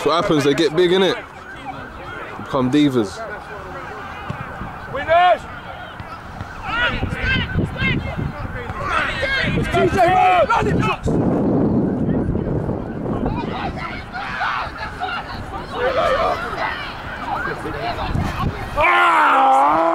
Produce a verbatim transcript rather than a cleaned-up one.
That's what happens, they get big, innit? Become divas. Winners! T J, run it! Ah!